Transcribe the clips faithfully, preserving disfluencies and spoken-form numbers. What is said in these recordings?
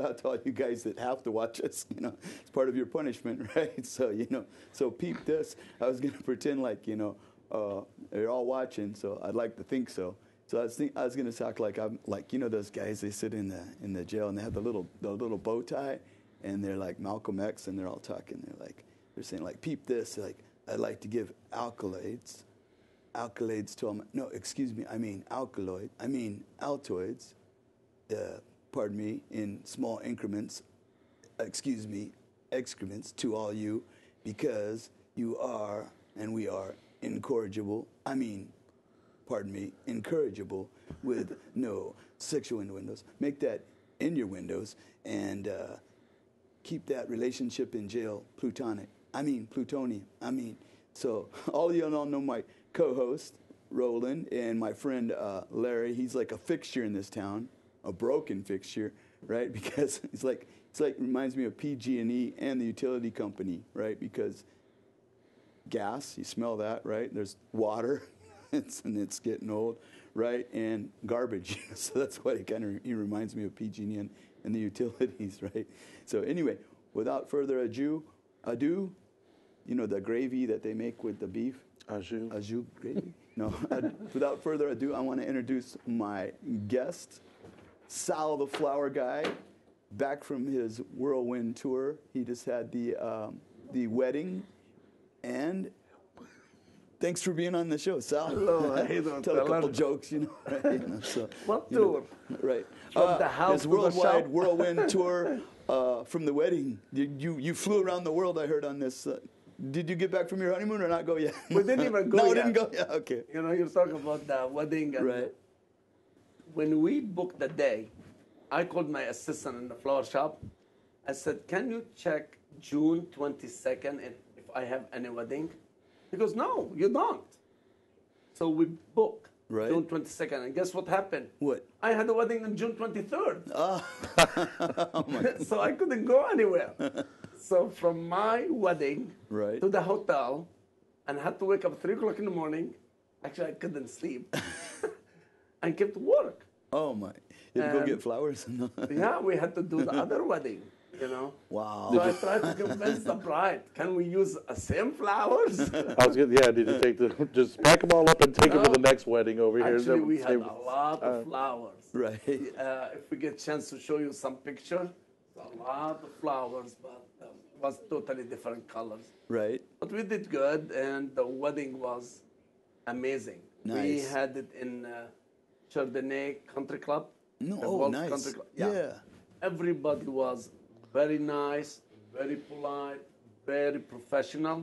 out to all you guys that have to watch us. You know, it's part of your punishment, right? So, you know, so peep this. I was going to pretend like, you know, uh, they're all watching, so I'd like to think so. So I was think, I was going to talk like I'm like, you know, those guys, they sit in the in the jail and they have the little the little bow tie, and they're like Malcolm X, and they're all talking. They're like, they're saying like, peep this. Like, I'd like to give accolades, accolades to all my, no, excuse me, I mean alkaloid, I mean Altoids, uh, pardon me, in small increments, excuse me, excrements to all you, because you are and we are incorrigible, I mean, pardon me, incorrigible with no sexual innuendos. Make that in your windows and uh, keep that relationship in jail plutonic. I mean, plutonium. I mean, so all you all know my co-host, Roland, and my friend uh, Larry. He's like a fixture in this town, a broken fixture, right? Because it's like, it's like reminds me of P G and E and the utility company, right? Because gas, you smell that, right? There's water, it's, and it's getting old, right? And garbage. So that's what it kind of he reminds me of P G and E and, and the utilities, right? So anyway, without further ado, ado, you know the gravy that they make with the beef? Au jus. Au jus gravy? No. Without further ado, I want to introduce my guest, Sal the Flower Guy, back from his whirlwind tour. He just had the um, the wedding, and thanks for being on the show, Sal. Hello, how you doing? Tell a couple jokes, you know. Right? You know, so, What you know, tour? right. From Uh, the house his to the worldwide shop? whirlwind tour uh, from the wedding. You, you you flew around the world, I heard, on this. Uh, did you get back from your honeymoon or not go yet? We didn't even go no, yet. didn't go yet. Okay. You know, you're talking about the wedding. And Right. When we booked the day, I called my assistant in the flower shop. I said, can you check June twenty-second if, if I have any wedding? He goes, no, you don't. So we booked Right. June twenty-second. And guess what happened? What? I had a wedding on June twenty-third. Oh, oh my. So I couldn't go anywhere. So from my wedding Right. to the hotel, and had to wake up at three o'clock in the morning. Actually, I couldn't sleep. And kept work. Oh my. You had to go And- get flowers? Yeah, we had to do the other wedding, you know. Wow. So I tried to convince the bride, can we use the same flowers? I was gonna, yeah, did you take the, just pack them all up and take them to No. the next wedding over here? Actually, we Same- had a lot uh, of flowers. Right. Uh, if we get a chance to show you some picture, a lot of flowers, but um, it was totally different colors. Right. But we did good, and the wedding was amazing. We Nice. had it in uh, Chardonnay Country Club. No, the oh, Golf nice. Country Club. Yeah. Everybody was very nice, very polite, very professional.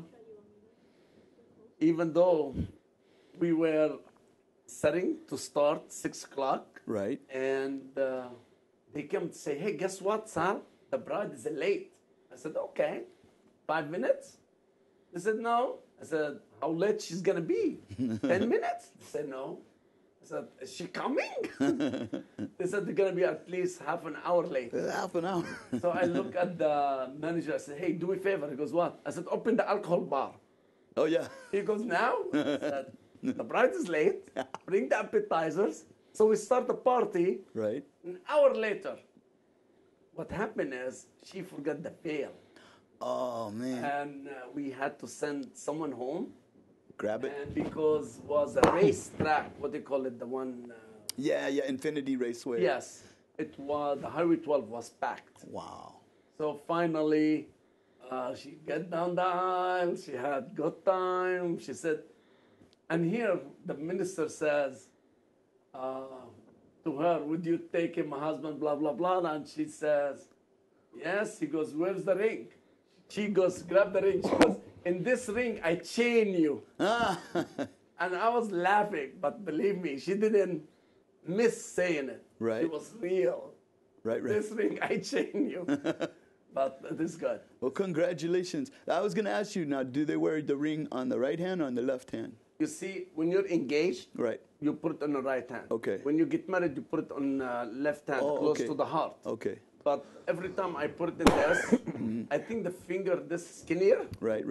Even though we were setting to start six o'clock, Right. and uh, they came to say, "Hey, guess what, Sal? The bride is late." I said, "Okay, five minutes." They said, "No." I said, "How late she's gonna be? Ten minutes?" They said, "No." I said, "Is she coming?" They said they're gonna be at least half an hour late. Uh, Half an hour. So I look at the manager. I said, "Hey, do me a favor." He goes, "What?" I said, "Open the alcohol bar." Oh yeah. He goes, "Now?" I said, "The bride is late. Bring the appetizers." So we start the party. Right. An hour later, what happened is she forgot the veil, Oh man. and uh, we had to send someone home. Grab it. And because was a race track, what do you call it, the one? Uh, Yeah, yeah. Infinity Raceway. yes, it was the Highway twelve was packed. Wow. So finally, uh, she got down the aisle. She had good time. She said, and here the minister says uh, to her, "Would you take him, my husband?" Blah blah blah. And she says, "Yes." He goes, "Where's the ring?" She goes, "Grab the ring." She goes, "In this ring, I chain you." Ah. And I was laughing, but believe me, she didn't miss saying it. Right. It was real. Right. Right. This ring, I chain you. But it is good. Well, congratulations. I was going to ask you now, do they wear the ring on the right hand or on the left hand? You see, when you're engaged, Right. you put it on the right hand. Okay. When you get married, you put it on uh, left hand, Oh, close okay. to the heart. Okay. But every time I put it in this, I think the finger this skinnier, Right, right.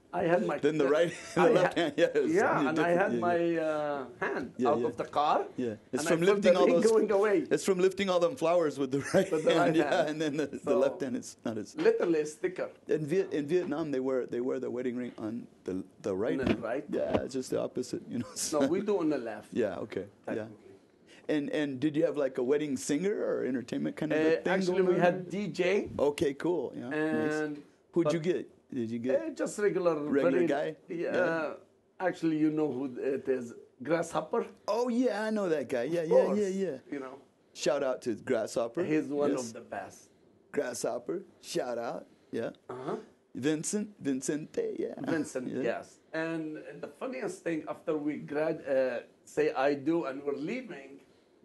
I had my Then the right, the I left had- hand, yeah. it's yeah, in and your I had different- my uh, hand Yeah, out yeah. of the car. Yeah, it's and from I felt lifting the all ring those. going away. It's from lifting all them flowers with the right With the hand, right yeah, hand. and then the, the So- left hand is not as. Literally a sticker. In, Viet, in Vietnam, they wear they wear the wedding ring on the the right On the hand. right? Yeah, it's just the opposite, you know. No, we do on the left. Yeah. Okay. Yeah. Technically. And and did you have like a wedding singer or entertainment kind of a Uh, thing actually, going we on? had D J Okay. Cool. Yeah. nice. and Who'd but- you get? Did you get? uh, just regular, Regular very, guy? Yeah. Yeah. Actually, you know who it is. Grasshopper. Oh yeah, I know that guy. Yeah. Of Yeah. course, Yeah. Yeah. You know, Shout out to Grasshopper. he's one Yes. of the best. Grasshopper. Shout out. Yeah. Uh huh. Vincent. Vincente. Yeah. Vincent, Yeah. yes. And the funniest thing, after we grad, uh, say I do, and we're leaving,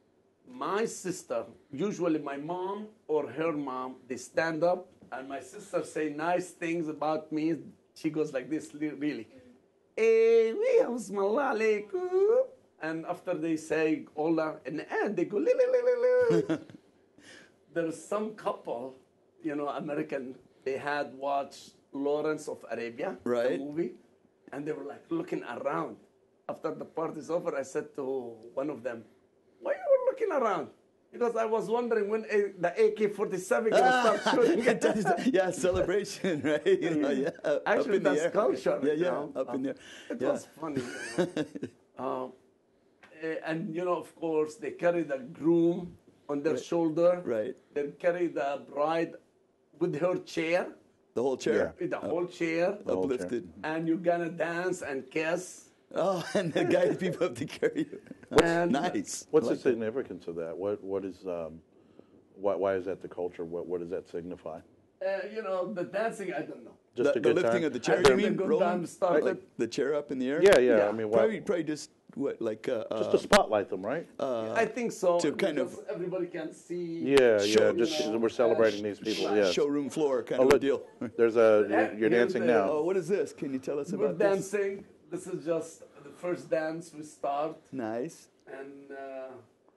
my sister, usually my mom or her mom, they stand up, and my sister say nice things about me. She goes like this, li- really. Eh, we have Bismillah alaikum. And after they say Ola, in the end, they go, li, li, li, li, li. There's some couple, you know, American, they had watched Lawrence of Arabia, Right. the movie, and they were like looking around. After the party's over, I said to one of them, why you were looking around? Because I was wondering when a, the A K forty-seven gonna start shooting. Yeah, celebration, right? You know, yeah, up Actually, in the that's air. culture. Yeah, you yeah, know. up in Um, there. It Yeah. was funny. You know. uh, eh, and, you know, of course, they carry the groom on their shoulder. Right. They carry the bride with her chair, The whole chair. with the whole chair. whole chair. Uplifted. And you're going to dance and kiss. Oh, and the guys people have to carry you. And- Nice. What's I the like that. significance of that? What what is um, why why is that the culture? What what does that signify? Uh, you know, the dancing, I don't know. Just the, a the good lifting time? of the I chair, you think the mean? good Rolling? time started. Like the chair up in the air? Yeah, yeah. Yeah. I mean, why, Probably, probably just what, like uh, just uh, to spotlight them, right? I think so. to kind of- because everybody can see. yeah, show- yeah. Just you know, we're celebrating uh, these people. sh- Yeah. showroom floor kind Oh, of a look, deal. there's a Yeah, you're here's dancing the- now. Oh, what is this? Can you tell us We're about this? dancing. This is just the first dance we start. Nice. And uh,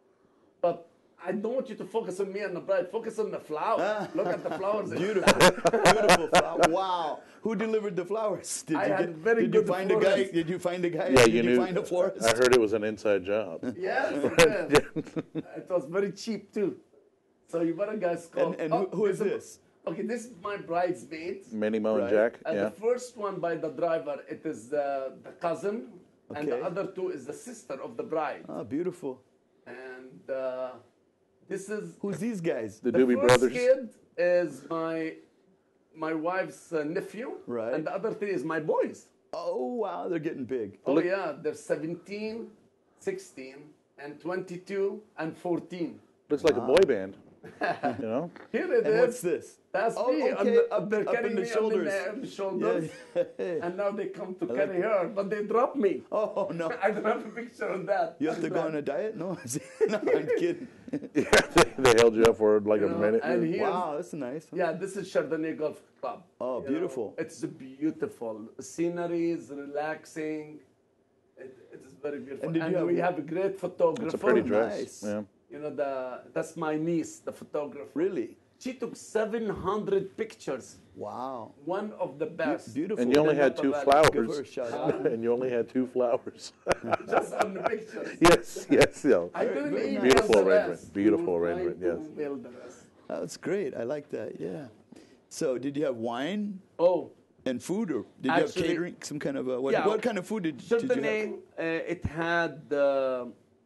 but I don't want you to focus on me and the bride. Focus on the flower. Look at the flowers. Beautiful, beautiful flower. Wow. Who delivered the flowers? Did I you had very did you good find a guy? florist. Did you find a guy? Yeah, did you you, knew. find a florist? I heard it was an inside job. Yes, it is. It was very cheap too. So you better guys call. And, and Oh, who, who is there's a- this? Okay, this is my bridesmaid. Minnie Mo and Right. Jack. And Yeah. the first one by the driver, it is the, the cousin, and the Okay. other two is the sister of the bride. Oh, beautiful. And uh, this is Who's these guys? The the Doobie first Brothers. kid is my my wife's uh, nephew, Right. and the other three is my boys. Oh, wow, they're getting big. Oh yeah, they're seventeen, sixteen, and twenty-two, and fourteen. Looks like a boy band. You know. Here it is. And what's this? That's Oh, me. okay, On the, up- they're up in carrying the me shoulders. on the shoulders. Yeah. And now they come to like carry her, but they drop me. Oh, no. I don't have a picture of that. You have to go on a diet? No, no I'm kidding. Yeah, they, they held you up for like You a know, minute. and here's, Wow, that's nice. yeah, this is Chardonnay Golf Club. Oh, You know, beautiful. it's beautiful. Scenery is relaxing. It, it is very beautiful. And And, did you we have- have a great photographer. It's a pretty Oh, dress. nice. Yeah. You know, the that's my niece, the photographer. Really? She took seven hundred pictures. Wow. One of the best. Beautiful. And you only They're had not two bad. Give her a flowers. shout out. And you only had two flowers. Just on the pictures. yes, yes, yeah. I didn't very email nice. Beautiful the arrangement. rest. Beautiful We were arrangement, trying yes. to mail the rest. That's great. I like that. Yeah. So, did you have wine Oh, and food, or did you Actually- have catering? Some kind of uh, what? Yeah. What kind of food did, did you have? Chardonnay, uh, it had uh,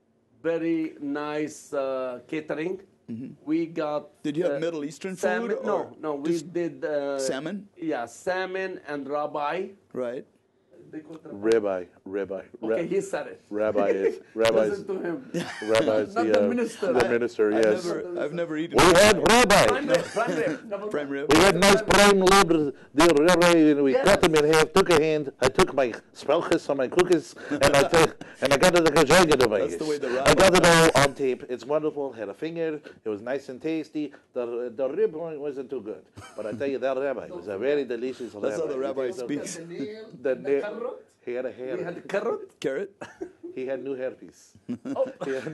very nice uh, catering. We got. Mm-hmm. Did you have uh, Middle Eastern salmon? food? No, or no. We just did uh, salmon, Yeah, salmon and rabbi. right? They call it rabbi. Ribeye, ribeye. Okay, Ra- he said it. rabbi is rabbi is Listen to him. rabbi is Not the, the uh, minister. the I- minister. I've Yes. never, I've never eaten. We had Prime rabbi. rib, prime rib. Never prime mind. rib. We had nice prime rib, the rabbi, and we Yes. cut them in half. Took a hand. I took my spelches on my cookies, and I took, and I got the kajaga to That's the way the I got rabbi- it all on tape. It's wonderful. Had a finger. It was nice and tasty. The the rib wasn't too good, but I tell you that rabbi was a very delicious rabbi. That's how the rabbi It tasted speaks. The nail, The the nail- carrot. He had a We hair. had carrot. Carrot. He had new herpes. Oh, He had-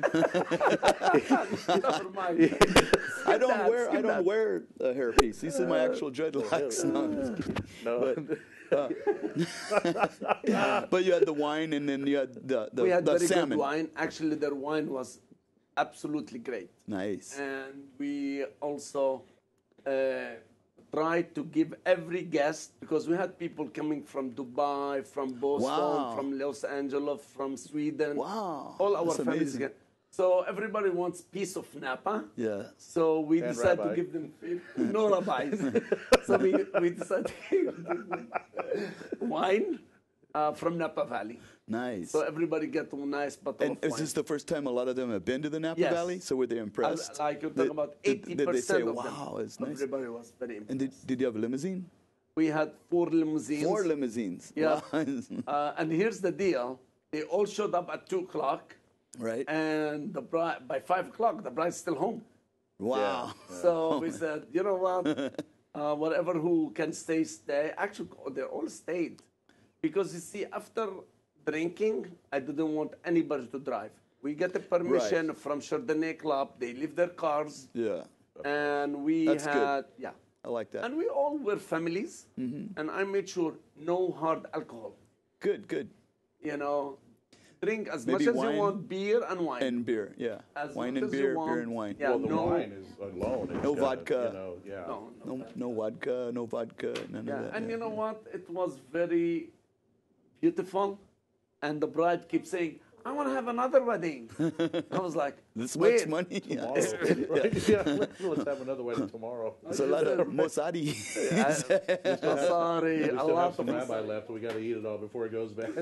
never mind. I don't that, wear. I skip don't that. wear a hairpiece. These are my actual dreadlocks. No, I'm just kidding. no. But But you had the wine, and then you had the the, we had the very salmon. good wine. Actually, their wine was absolutely great. Nice. And we also uh, tried to give every guest, because we had people coming from Dubai, from Boston, Wow. from Los Angeles, from Sweden. Wow, All our that's families. amazing. Get. So everybody wants piece of Napa. Yeah. So we And decided rabbi. to give them no rabbis. So we, we decided to give them wine uh, from Napa Valley. Nice. So everybody get a nice bottle And of is wine. this the first time a lot of them have been to the Napa Yes. Valley? So were they impressed? Uh, Like you're Did- talking about did- eighty Did they say, percent of wow, them. it's nice? Everybody was very impressed. And did, did you have a limousine? We had four limousines. Four limousines. Yeah. Wow. Uh, and here's the deal: they all showed up at two o'clock, Right? and the bride by five o'clock the bride's still home. Wow. So we said, you know what? Uh, whatever who can stay, stay. Actually, they all stayed, because you see, after drinking, I didn't want anybody to drive. We get the permission Right. from Chardonnay Club. They leave their cars, Yeah. and we That's good. had yeah. I like that. And we all were families, Mm-hmm. and I made sure no hard alcohol. Good, good. You know, drink as Maybe much as wine you want, beer and wine. And beer, yeah. As Wine much and as you beer, want. beer and wine. Yeah, Well, the no, wine is alone. It's No gotta, vodka. You know, yeah. no, no. No, no vodka, no vodka, none Yeah, of that. and yeah. you know what? It was very beautiful, and the bride keeps saying, "I want to have another wedding." I was like, This Wait, much money? Yeah. Tomorrow, right? Yeah, let's, let's have another wedding tomorrow. It's a lot of mosadi. Sorry, We a still lot have some of rabbi left. We got to eat it all before it goes bad.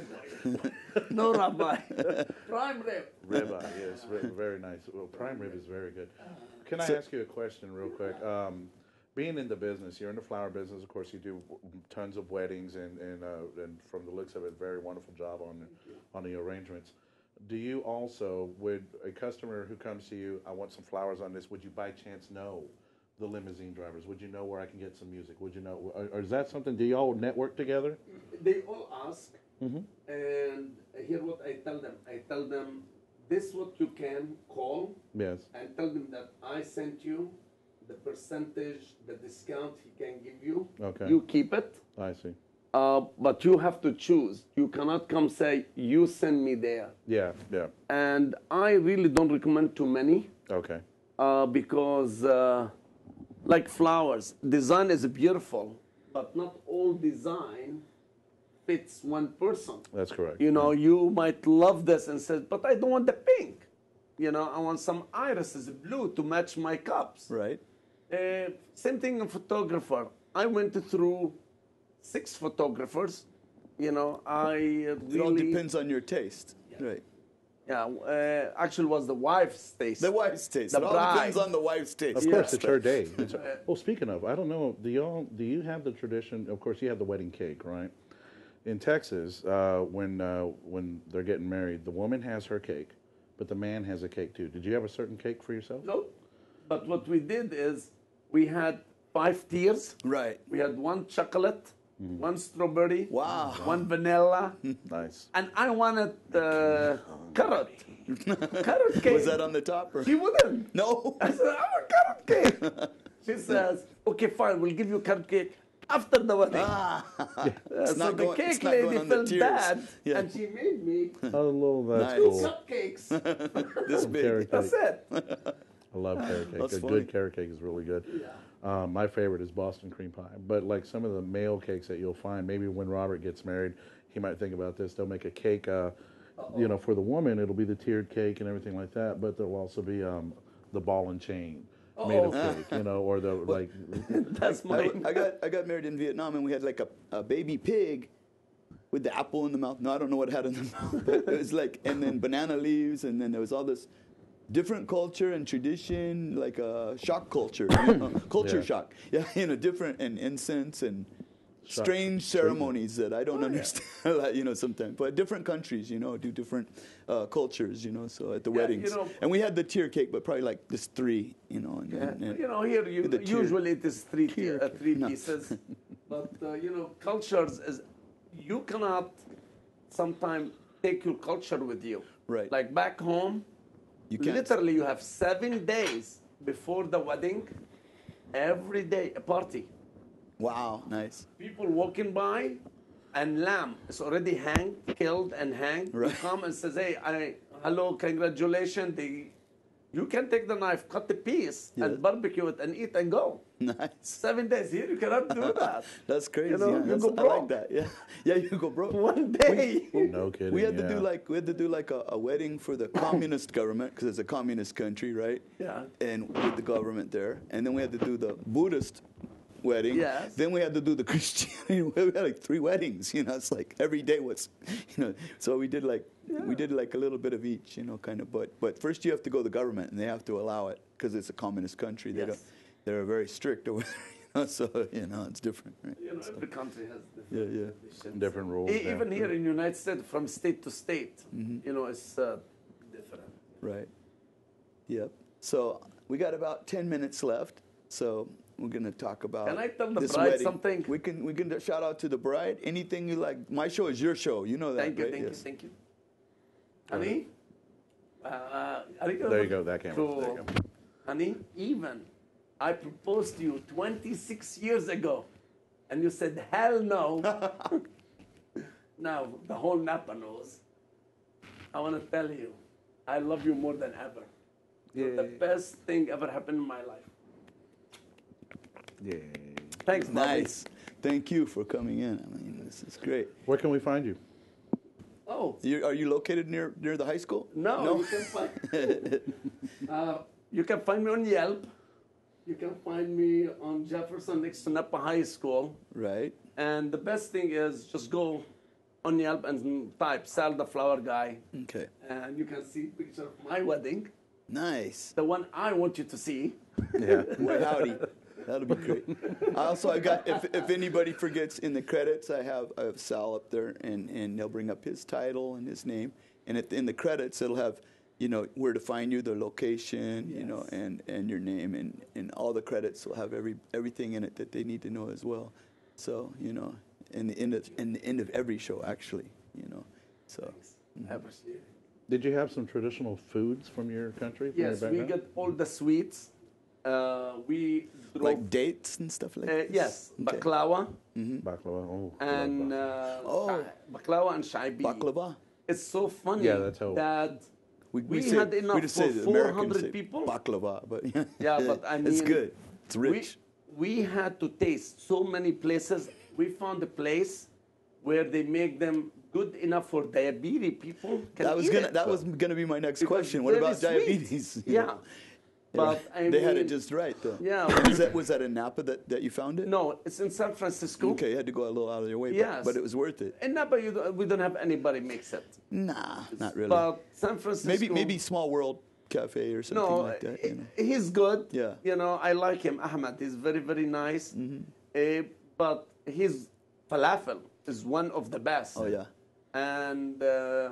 no rabbi. Prime rib. Ribeye, yes, ri- very nice. Well, prime rib is very good. Can I So- ask you a question real quick? Um, being in the business, you're in the flower business. Of course, you do tons of weddings, and and, uh, and from the looks of it, very wonderful job on the, on the arrangements. Do you also, would a customer who comes to you, I want some flowers on this, would you by chance know the limousine drivers? Would you know where I can get some music? Would you know, or, or is that something, do you all network together? They all ask, Mm-hmm. and hear what I tell them. I tell them, this what you can call, Yes. and tell them that I sent you the percentage, the discount he can give you. Okay. You keep it, I see. uh, but you have to choose. You cannot come say, you send me there. Yeah, yeah. And I really don't recommend too many, Okay. uh, because, uh, like flowers, design is beautiful, but not all design fits one person. That's correct. You know, you might love this and say, but I don't want the pink. You know, I want some irises blue to match my cups. Right. Uh, same thing in photographer. I went through six photographers. You know, I really... It all depends on your taste. Right. Yeah, uh, actually was the wife's taste. The wife's taste. The it all bride. depends on the wife's taste. Of course, Yeah. it's her day. It's her- well, speaking of, I don't know. Do y'all do you have the tradition? Of course, you have the wedding cake, right? In Texas, uh, when uh, when they're getting married, the woman has her cake, but the man has a cake too. Did you have a certain cake for yourself? No, but what we did is we had five tiers. Right. We had one chocolate, one strawberry, Wow. one vanilla, Nice. and I wanted uh, carrot. Carrot cake. Was that on the top? Or? She wouldn't. No. I said, I want carrot cake. She says, okay, fine, we'll give you carrot cake after the wedding. Ah. Uh, It's so not the going- it's cake not going lady on the felt tiers. bad, Yeah. and she made me Oh, that's Nice. two cool. cupcakes. This big. Carrot cake. That's it. I love carrot cake. That's a funny. good carrot cake is really good. Um, my favorite is Boston cream pie. But like some of the male cakes that you'll find, maybe when Robert gets married, he might think about this. They'll make a cake, uh, you know, for the woman, it'll be the tiered cake and everything like that. But there'll also be um, the ball and chain made of Uh-oh. cake, you know, or the like. That's I, mine. I got I got married in Vietnam, and we had like a, a baby pig with the apple in the mouth. No, I don't know what it had in the mouth, but it was like, and then banana leaves, and then there was all this different culture and tradition, like a shock culture, you know, culture Yeah. shock. Yeah, you know, different and incense and Shock strange treatment. ceremonies that I don't understand. Like, you know, sometimes, but different countries, you know, do different uh, cultures, you know. So at the Yeah, weddings, you know- and we had the tier cake, but probably like just three, you know. And, Yeah, and- and- you know, here you, with the tier- usually it is three tier uh, cake. three No. pieces, but uh, you know, cultures is you cannot sometimes take your culture with you. Right. Like back home, You can't. literally you have seven days before the wedding, every day a party. Wow, nice. People walking by, and lamb is already hanged, killed, and hanged. Right. You come and says, "Hey, I, hello, congratulations." They, you can take the knife, cut the piece, Yeah. and barbecue it, and eat and go. Nice. Seven days here, you cannot do that. That's crazy. You know, yeah. you That's- go I like broke. that. Yeah. Yeah, you go broke. One day. No kidding. We had to yeah. do like we had to do like a, a wedding for the communist government because it's a communist country, right? Yeah. And with the government there, and then we had to do the Buddhist wedding. Yes. Then we had to do the Christianity. We had like three weddings. You know, it's like every day was, you know. So we did like we did like a little bit of each, you know, kind of. But but first you have to go to the government, and they have to allow it because it's a communist country. They Yes. don't. They're very strict over there. You know, so you know it's different, right? You know, every country has different Yeah, yeah. traditions. Different rules. E- yeah. Even here in the United States, from state to state, Mm-hmm. you know, it's uh, different. Right. Yep. So we got about ten minutes left. So we're gonna talk about. Can I tell the this bride wedding. something? We can we can shout out to the bride. Anything you like. My show is your show. You know that. Thank you, right? thank Yes. you, thank you. Honey, uh, There you go, that camera. So, There you go. honey, even I proposed to you twenty-six years ago, and you said, hell no. Now, the whole Napa knows. I want to tell you, I love you more than ever. You're the Yay. best thing ever happened in my life. Yay. Thanks, Bobby. Nice. Thank you for coming in. I mean, this is great. Where can we find you? Oh, You, are you located near near the high school? no, you can find uh, you can find me on Yelp. You can find me on Jefferson next to Napa High School. Right. And the best thing is just go on Yelp and type Sal the Flower Guy, Okay. and you can see picture of my wedding, Nice. the one I want you to see. Yeah. Well, howdy. That'll be great. I also, I got if if anybody forgets in the credits, I have I have Sal up there, and and they'll bring up his title and his name, and at, in the credits it'll have, you know, where to find you, the location, you know, Yes. and and your name, and and all the credits will have every everything in it that they need to know as well. So you know, in the end of in the end of every show, actually, you know, so. I appreciate it. Did you have some traditional foods from your country? From Yes, your we background? get all the sweets. Uh, we drove, Like dates and stuff like uh, this? yes, Okay. baklawa baklava. Oh, I love and baklava. uh, Oh. sha- baklawa and shaibi. Baklava? It's so funny Yeah, that's how- that we, say- had enough just for say the four Americans hundred say people. Baklava, but Yeah, but I it's mean, good. It's rich. We, we had to taste so many places. We found a place where they make them good enough for diabetes people. Can that was eat gonna it. that was gonna be my next Because question. What very about sweet. diabetes? You Yeah, know? but I they had it mean- just right though. Yeah. Was that was that in Napa that, that you found it? No, it's in San Francisco. Okay, you had to go a little out of your way, but, Yes. but it was worth it. In Napa, you don't, we don't have anybody mix it. Nah, not really. But San Francisco. maybe maybe Small World Cafe or something No, like that. You know? he- he's good. Yeah. You know, I like him, Ahmed. He's very, very nice. Mm-hmm. Uh, but his falafel is one of the best. Oh yeah. And uh,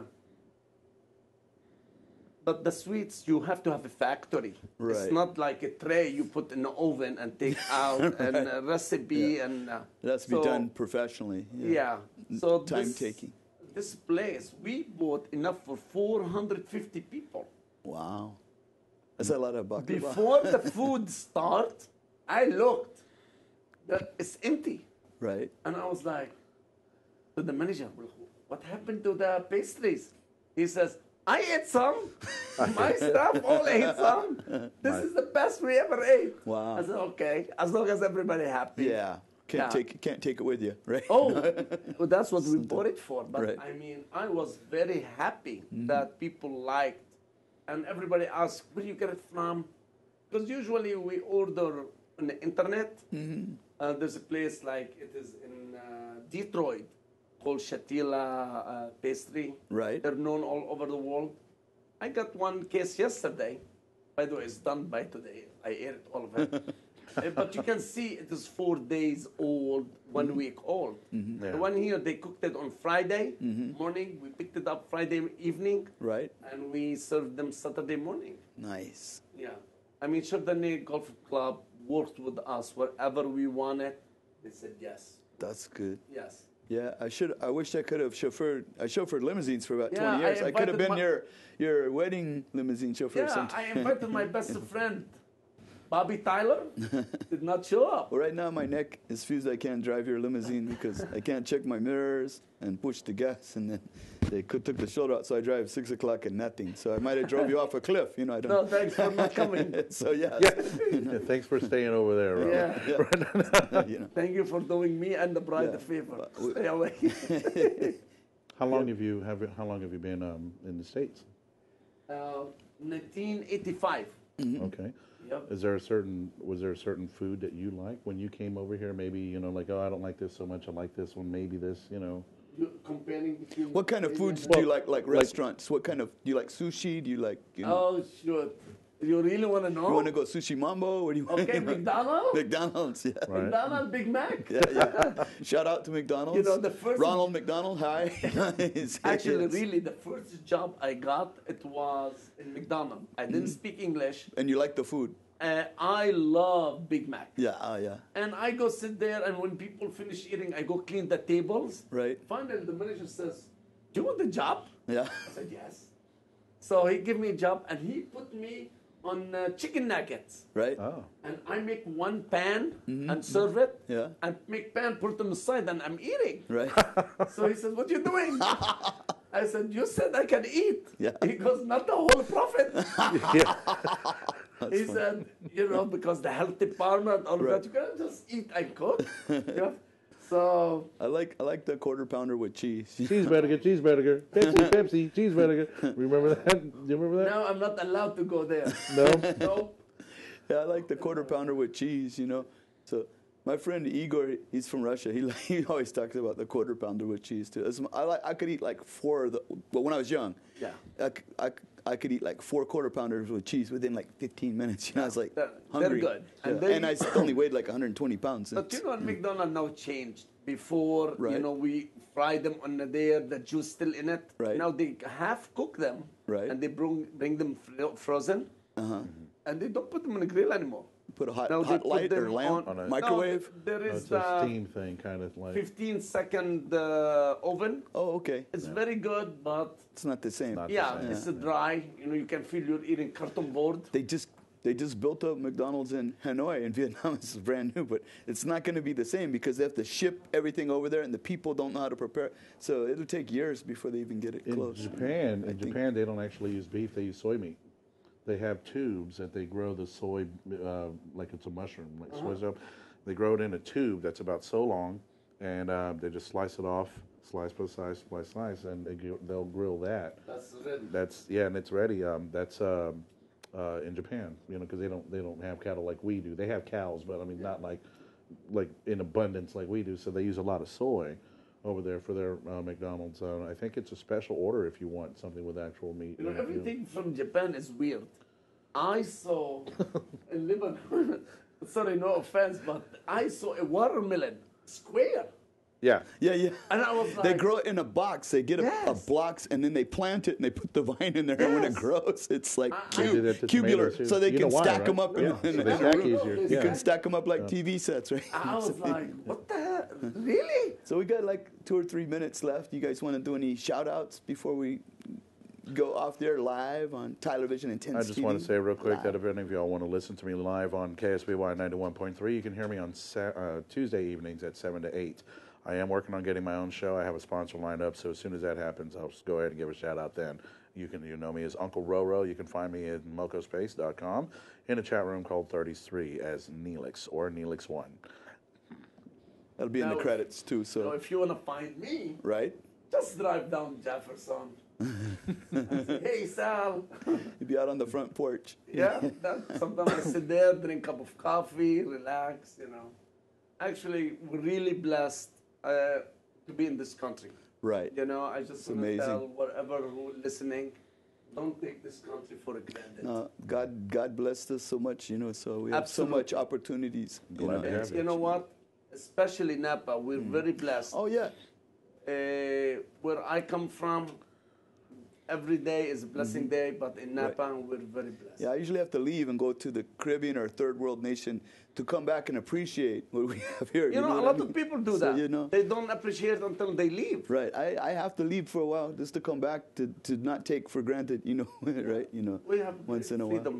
but the sweets you have to have a factory. Right. It's not like a tray you put in the oven and take out and a recipe and. Uh, It has to be so- done professionally. Yeah. So Time this, taking. This place we bought enough for four hundred fifty people. Wow. That's a lot of baklava. Before the food start, I looked. That it's empty. Right. And I was like, to the manager, "Well, what happened to the pastries?" He says, I ate some. My staff all ate some. This is the best we ever ate. Wow. I said, okay, as long as everybody happy. Yeah. Can't Yeah. take can't take it with you, right? Oh, well, that's what we bought it for. But Right. Mm-hmm. I mean, I was very happy that people liked. And everybody asked, where do you get it from? Because usually we order on the internet. Mm-hmm. Uh, there's a place like it is in uh, Detroit called Shatila uh, Pastry. Right. They're known all over the world. I got one case yesterday. By the way, it's done by today. I ate it, all of it. Uh, but you can see it is four days old, one Mm-hmm. week old. Yeah. The one here, they cooked it on Friday morning. We picked it up Friday evening. Right. And we served them Saturday morning. Nice. Yeah. I mean, Chardonnay Golf Club worked with us wherever we wanted. They said yes. That's good. Yes. Yeah, I should. I wish I could have chauffeured. I chauffeured limousines for about Yeah, twenty years. I I, could have invited been my- your your wedding limousine chauffeur. Yeah, sometime. I invited my best friend, Bobby Tyler did not show up. Well, right now my neck is fused. I can't drive your limousine because I can't check my mirrors and push the gas, and then they could, took the shoulder out, so I drive six o'clock and nothing. So I might have drove you off a cliff, you know. I don't. No, thanks for not coming. So yeah, Yeah. Yeah, thanks for staying over there, Robert. Yeah. yeah. you know. Thank you for doing me and the bride Yeah. a favor. But we- Stay away. How long have you have how long have you been um, in the States? uh, nineteen eighty-five. Okay. Yep. Is there a certain was there a certain food that you like when you came over here? Maybe you know, like, oh, I don't like this so much. I like this one. Maybe this, you know. You comparing between What kind of Canadian foods and- do you like? Like restaurants? What kind of? Do you like sushi? Do you like? You know, Oh, sure. You really want to know? you want to go sushi mambo? Or do you? Okay, McDonald's. McDonald's, yeah. Right. McDonald's, Big Mac. Yeah, yeah. Shout out to McDonald's. You know, the first- Ronald McDonald, hi. He's- Actually, yes. really, the first job I got, it was in McDonald's. I didn't speak English. And you like the food? Uh, I love Big Mac. Yeah, oh yeah. And I go sit there, and when people finish eating, I go clean the tables. Right. Finally, the manager says, "Do you want the job?" Yeah. I said, "Yes." So he gave me a job, and he put me on uh, chicken nuggets. Right? Oh. And I make one pan Mm-hmm. and serve it. Yeah. And make pan, put them aside, and I'm eating. Right. So he says, "What you doing?" I said, "You said I can eat." Yeah. He goes, "Not the whole profit." Yeah. He said, "You know, because the health department, all of Right. that, you cannot just eat and cook." Yeah. So I like I like the quarter pounder with cheese. Cheeseburger, cheeseburger, Pepsi, Pepsi, cheeseburger. Remember that? Do you remember that? now I'm not allowed to go there. No. No. Yeah, I like the quarter pounder with cheese, you know. So my friend Igor, he's from Russia. He like, he always talks about the quarter pounder with cheese too. It's- I like I could eat like four of the. But when I was young, Yeah. I, c- I c- I could eat like four quarter pounders with cheese within like fifteen minutes. You know, I was like They're- they're hungry. good. And And, they- and I s- only weighed like one hundred twenty pounds. But It's- you know, McDonald's now changed. Before, you Right. know, we fry them on the there, the juice still in it. Right. Now they half cook them. Right. And they bring bring them fro- frozen. uh-huh. And they don't put them on the grill anymore. Put a hot, Now they hot put light or them lamp, on a- microwave. No, there Oh, is it's a the steam thing, kind of like. fifteen second uh, oven. Oh, okay. It's very good, but It's not the same. Not the yeah, same. it's a dry. You know, you can feel you're eating carton board. They just they just built up McDonald's in Hanoi in Vietnam. It's brand new, but it's not going to be the same because they have to ship everything over there, and the people don't know how to prepare. So it'll take years before they even get it In close. Japan, I in think. Japan, they don't actually use beef; they use soy meat. They have tubes that they grow the soy uh, like it's a mushroom, like soy soap. They grow it in a tube that's about so long, and uh, they just slice it off, slice by slice, slice, slice, and they, gr- they'll grill that. That's ready. That's yeah, and it's ready. Um, that's um, uh, in Japan, you know, because they don't they don't have cattle like we do. They have cows, but I mean not like like in abundance like we do. So they use a lot of soy over there for their uh, McDonald's. Uh, I think it's a special order if you want something with actual meat. You know, if you- everything from Japan is weird. I saw in Lebanon, sorry, no offense, but I saw a watermelon square. Yeah. Yeah, yeah. And I was They like, grow it in a box. They get a, a Yes. blocks and then they plant it and they put the vine in there. And when it Yes. grows, it's like I- They cube, do that to cubular, tomatoes, too. so they You can know why, stack right? them up. Yeah, And, so and, they Yeah, stack you know, easier. they you Yeah. can stack them up like T V sets, right? I was like, what the hell? Really? So we got like two or three minutes left. You guys want to do any shout outs before we go off there live on Tyler Vision Intense I just T V? want to say real quick Live. that if any of y'all want to listen to me live on K S B Y ninety-one point three, you can hear me on sa- uh, Tuesday evenings at seven to eight. I am working on getting my own show. I have a sponsor lined up, so as soon as that happens, I'll just go ahead and give a shout out then. You can you know me as Uncle Roro. You can find me at moco space dot com in a chat room called thirty-three as Neelix or Neelix one. That'll be in the Now, credits too. So So if you want to find me, right, just drive down Jefferson. Hey, Sal. you'd be out on the front porch. Yeah, that, sometimes I sit there, drink a cup of coffee, relax, you know. Actually, we're really blessed uh, to be in this country. Right. You know, I just It's want to amazing. tell whatever who's listening, don't take this country for granted. Uh, God, God blessed us so much, you know. So we have so Absolutely. much opportunities. You Glad know. to have You know what? Especially Napa, we're very blessed. Oh yeah, Uh, where I come from, every day is a blessing day, but in Right. Napa, we're very blessed. yeah. I usually have to leave and go to the Caribbean or third world nation to come back and appreciate what we have here. You know, a what I lot mean? of people do So, that. You know, They don't appreciate until they leave. right. I, I have to leave for a while just to come back to, to not take for granted. You know, right? You know, We have once great in a while. freedom here.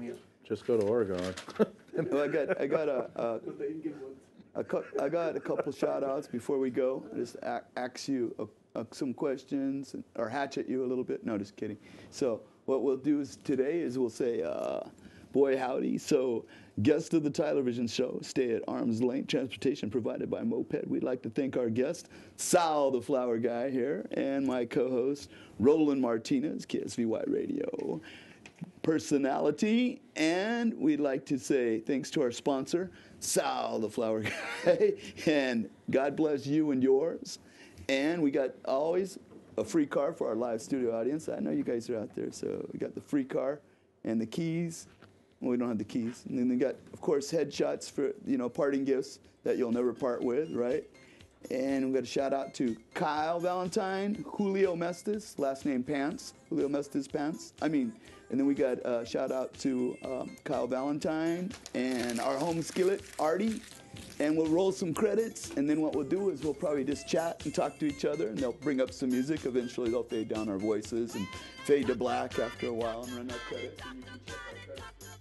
Just go to Oregon. Well, I got I got a, a, a cou- I got a couple shout outs before we go. I just a- ask you uh, uh, some questions and, or hatch at you a little bit. No, just kidding. So what we'll do is today is we'll say, uh, boy howdy. So guest of the Tylervision show, stay at arm's length. Transportation provided by Moped. We'd like to thank our guest, Sal the Flower Guy here, and my co-host, Roland Martinez, K S V Y Radio personality. And we'd like to say thanks to our sponsor, Sal the Flower Guy, and God bless you and yours. And we got always a free car for our live studio audience. I know you guys are out there, so we got the free car and the keys. Well, we don't have the keys. And then we got, of course, headshots for, you know, parting gifts that you'll never part with, right? And we got a shout out to Kyle Valentine, Julio Mestis, last name Pants, Julio Mestis Pants. I mean, and then we got a shout out to um, Kyle Valentine and our home skillet, Artie. And we'll roll some credits, and then what we'll do is we'll probably just chat and talk to each other, and they'll bring up some music. Eventually, they'll fade down our voices and fade to black after a while and run out credits. And you can check our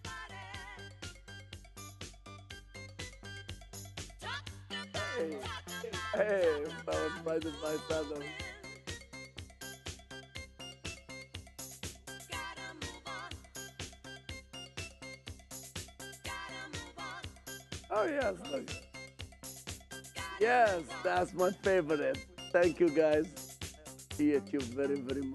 credits. Hey, hey, that was right in my feather. Oh, yes, look. Yes, that's my favorite. Thank you, guys. Appreciate you very, very much.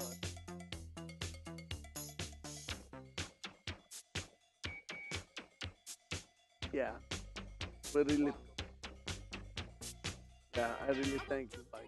Yeah, we really, yeah, I really thank you. Bye.